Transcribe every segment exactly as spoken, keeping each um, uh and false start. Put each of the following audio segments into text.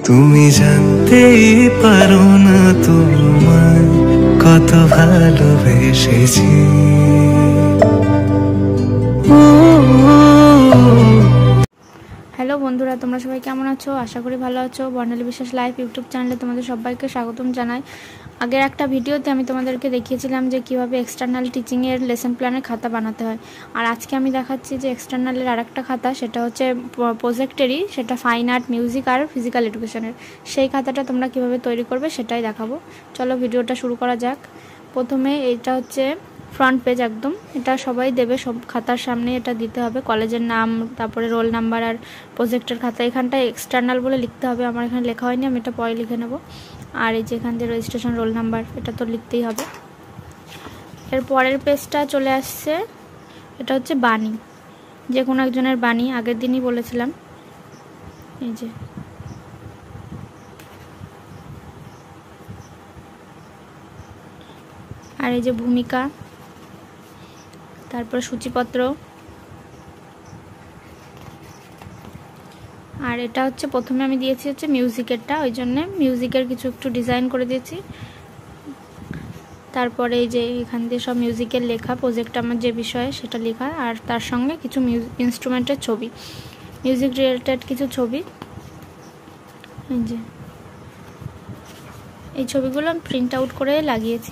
তুমি জানতেই পারো না তোমায় কত ভালোবেসেছি। হ্যালো বন্ধুরা, তোমরা সবাই কেমন আছো? আশা করি ভালো আছো। বর্ণালী বিশ্বাস লাইভ ইউটিউব চ্যানেলে তোমাদের সবাইকে স্বাগতম জানাই। আগের একটা ভিডিওতে আমি তোমাদেরকে দেখিয়েছিলাম যে কিভাবে এক্সটার্নাল টিচিংয়ের লেসন প্ল্যানের খাতা বানাতে হয়, আর আজকে আমি দেখাচ্ছি যে এক্সটার্নালের আর একটা খাতা, সেটা হচ্ছে প্রজেক্টেরই, সেটা ফাইন আর্ট, মিউজিক আর ফিজিক্যাল এডুকেশনের। সেই খাতাটা তোমরা কিভাবে তৈরি করবে সেটাই দেখাবো। চলো ভিডিওটা শুরু করা যাক। প্রথমে এটা হচ্ছে ফ্রন্ট পেজ, একদম এটা সবাই দেবে, সব খাতার সামনে এটা দিতে হবে, কলেজের নাম, তারপরে রোল নাম্বার আর প্রজেক্টের খাতা। এখানটায় এক্সটার্নাল বলে লিখতে হবে, আমার এখানে লেখা হয়নি, আমি এটা পরে লিখে নেব। আর এই যে এখান দিয়ে রেজিস্ট্রেশন, রোল নাম্বার, এটা তো লিখতেই হবে। এর পরের পেজটা চলে আসছে, এটা হচ্ছে বাণী, যে কোনো একজনের বাণী, আগের দিনই বলেছিলাম। এই যে আর এই যে ভূমিকা, তারপর সূচিপত্র, আর এটা হচ্ছে প্রথমে আমি দিয়েছি হচ্ছে মিউজিকেরটা, ওই জন্যে মিউজিকের কিছু একটু ডিজাইন করে দিয়েছি। তারপরে এই যে এখান দিয়ে সব মিউজিকের লেখা, প্রজেক্ট আমার যে বিষয়ে সেটা লেখা, আর তার সঙ্গে কিছু ইনস্ট্রুমেন্টের ছবি, মিউজিক রিলেটেড কিছু ছবি। এই যে এই ছবিগুলো আমি প্রিন্ট আউট করে লাগিয়েছি।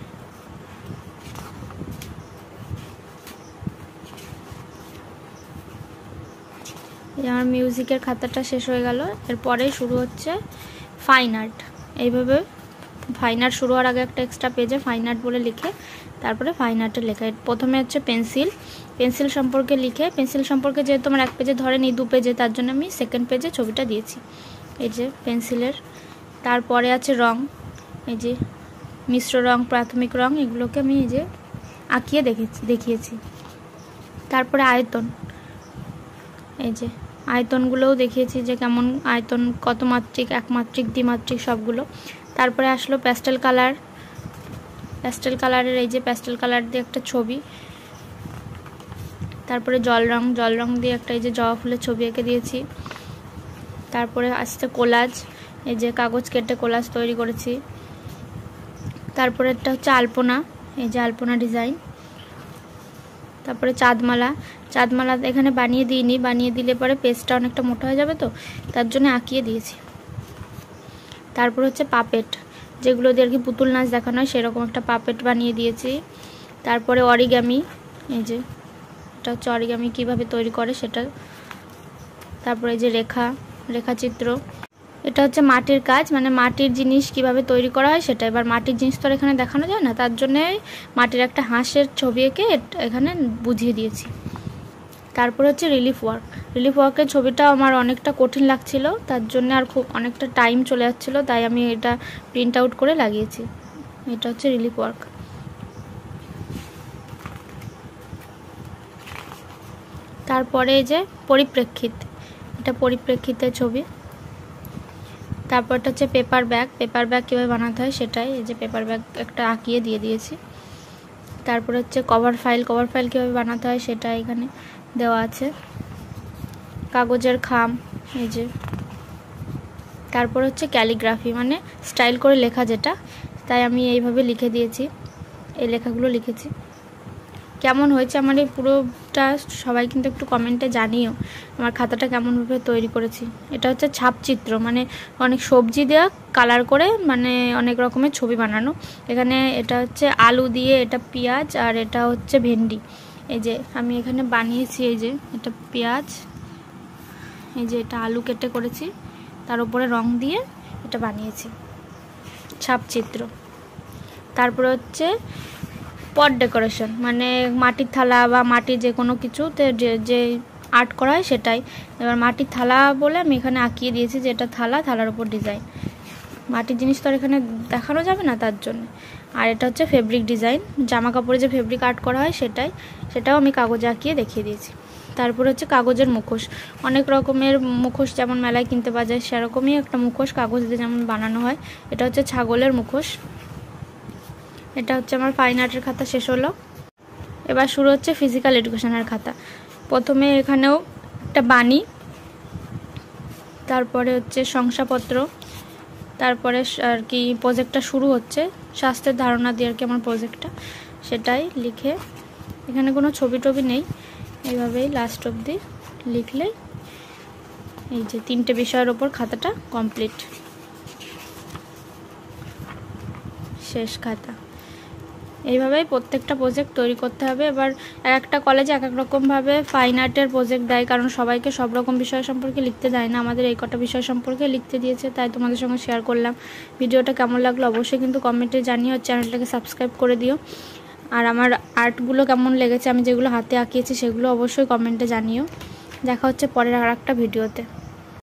আমার মিউজিকের খাতাটা শেষ হয়ে গেল। এরপরে শুরু হচ্ছে ফাইন আর্ট। এইভাবে ফাইন আর্ট শুরু হওয়ার আগে একটা এক্সট্রা পেজে ফাইন আর্ট বলে লিখে তারপরে ফাইন আর্টের লেখা। প্রথমে হচ্ছে পেন্সিল, পেন্সিল সম্পর্কে লিখে, পেন্সিল সম্পর্কে যেহেতু আমার এক পেজে ধরেনি, দু পেজে, তার জন্য আমি সেকেন্ড পেজে ছবিটা দিয়েছি। এই যে পেন্সিলের। তারপরে আছে রং, এই যে মিশ্র রং, প্রাথমিক রং, এগুলোকে আমি এই যে আঁকিয়ে দেখেছি দেখিয়েছি। তারপরে আয়তন, এই যে আয়তনগুলোও দেখিয়েছি যে কেমন আয়তন, কত মাত্রিক, একমাত্রিক, দ্বিমাত্রিক, সবগুলো। তারপরে আসলো প্যাস্টেল কালার, প্যাস্টেল কালারের এই যে প্যাস্টেল কালার দিয়ে একটা ছবি। তারপরে জল রং, জল রং দিয়ে একটা এই যে জবা ফুলের ছবি এঁকে দিয়েছি। তারপরে আসছে কোলাজ, এই যে কাগজ কেটে কোলাজ তৈরি করেছি। তারপরে একটা হচ্ছে আলপনা, এই যে আলপনা ডিজাইন। তারপরে চাঁদমালা, চাঁদমালা এখানে বানিয়ে দিইনি, বানিয়ে দিলে পরে পেজটা অনেকটা মোটা হয়ে যাবে, তো তার জন্য আঁকিয়ে দিয়েছি। তারপর হচ্ছে পাপেট, যেগুলো দিয়ে আর কি পুতুল নাচ দেখানো হয়, সেরকম একটা পাপেট বানিয়ে দিয়েছি। তারপরে অরিগামি, এই যে এটা হচ্ছে অরিগামি কীভাবে তৈরি করে সেটা। তারপরে এই যে রেখা, রেখাচিত্র, এটা হচ্ছে মাটির কাজ, মানে মাটির জিনিস কিভাবে তৈরি করা হয় সেটা। এবার মাটির জিনিস তো এখানে দেখানো যায় না, তার জন্যে মাটির একটা হাঁসের ছবি এঁকে এখানে বুঝিয়ে দিয়েছি। তারপর হচ্ছে রিলিফ ওয়ার্ক, রিলিফ ওয়ার্কের ছবিটা আমার অনেকটা কঠিন লাগছিল, তার জন্য আর খুব অনেকটা টাইম চলে যাচ্ছিলো, তাই আমি এটা প্রিন্ট আউট করে লাগিয়েছি। এটা হচ্ছে রিলিফ ওয়ার্ক। তারপরে এই যে পরিপ্রেক্ষিত, এটা পরিপ্রেক্ষিতের ছবি। তারপরটা হচ্ছে পেপার ব্যাগ, পেপার ব্যাগ কীভাবে বানাতে হয় সেটাই, এই যে পেপার ব্যাগ একটা আঁকিয়ে দিয়ে দিয়েছি। তারপর হচ্ছে কভার ফাইল, কভার ফাইল কীভাবে বানাতে হয় সেটা এখানে দেওয়া আছে। কাগজের খাম, এই যে। তারপর হচ্ছে ক্যালিগ্রাফি, মানে স্টাইল করে লেখা যেটা, তাই আমি এইভাবে লিখে দিয়েছি, এই লেখাগুলো লিখেছি। কেমন হয়েছে আমার এই পুরোটা সবাই কিন্তু একটু কমেন্টে জানিও, আমার খাতাটা কেমনভাবে তৈরি করেছি। এটা হচ্ছে ছাপচিত্র, মানে অনেক সবজি দেওয়া কালার করে, মানে অনেক রকমের ছবি বানানো। এখানে এটা হচ্ছে আলু দিয়ে, এটা পেঁয়াজ, আর এটা হচ্ছে ভেন্ডি। এই যে আমি এখানে বানিয়েছি, এই যে এটা পেঁয়াজ, এই যে এটা আলু কেটে করেছি, তার উপরে রং দিয়ে এটা বানিয়েছি, ছাপচিত্র। তারপরে হচ্ছে পট ডেকোরেশন, মানে মাটির থালা বা মাটির যে কোনো কিছুতে যে যে আর্ট করা হয় সেটাই। এবার মাটির থালা বলে আমি এখানে আঁকিয়ে দিয়েছি যে এটা থালা, থালার উপর ডিজাইন। মাটির জিনিস তো আর এখানে দেখানো যাবে না, তার জন্য। আর এটা হচ্ছে ফেব্রিক ডিজাইন, জামা কাপড়ে যে ফেব্রিক আর্ট করা হয় সেটাই, সেটাও আমি কাগজে আঁকিয়ে দেখিয়ে দিয়েছি। তারপরে হচ্ছে কাগজের মুখোশ, অনেক রকমের মুখোশ যেমন মেলায় কিনতে পাওয়া যায়, সেরকমই একটা মুখোশ কাগজ দিয়ে যেমন বানানো হয়। এটা হচ্ছে ছাগলের মুখোশ। এটা হচ্ছে আমার ফাইন আর্টের খাতা শেষ হলো। এবার শুরু হচ্ছে ফিজিক্যাল এডুকেশনের খাতা। প্রথমে এখানেও একটা বাণী, তারপরে হচ্ছে শংসাপত্র, তারপরে আর কি প্রজেক্টটা শুরু হচ্ছে, স্বাস্থ্যের ধারণা দিয়ে আর কি আমার প্রজেক্টটা, সেটাই লিখে, এখানে কোনো ছবি টবি নেই, এইভাবেই লাস্ট অবধি লিখলেই এই যে তিনটে বিষয়ের ওপর খাতাটা কমপ্লিট, শেষ খাতা। এইভাবেই প্রত্যেকটা প্রজেক্ট তৈরি করতে হবে। এবার এক একটা কলেজে এক এক রকমভাবে ফাইন আর্টের প্রজেক্ট দেয়, কারণ সবাইকে সব রকম বিষয় সম্পর্কে লিখতে দেয় না, আমাদের এই কটা বিষয় সম্পর্কে লিখতে দিয়েছে, তাই তোমাদের সঙ্গে শেয়ার করলাম। ভিডিওটা কেমন লাগলো অবশ্যই কিন্তু কমেন্টে জানিও, চ্যানেলটাকে সাবস্ক্রাইব করে দিও। আর আমার আর্টগুলো কেমন লেগেছে, আমি যেগুলো হাতে আঁকিয়েছি সেগুলো অবশ্যই কমেন্টে জানিও। দেখা হচ্ছে পরের আর একটা ভিডিওতে।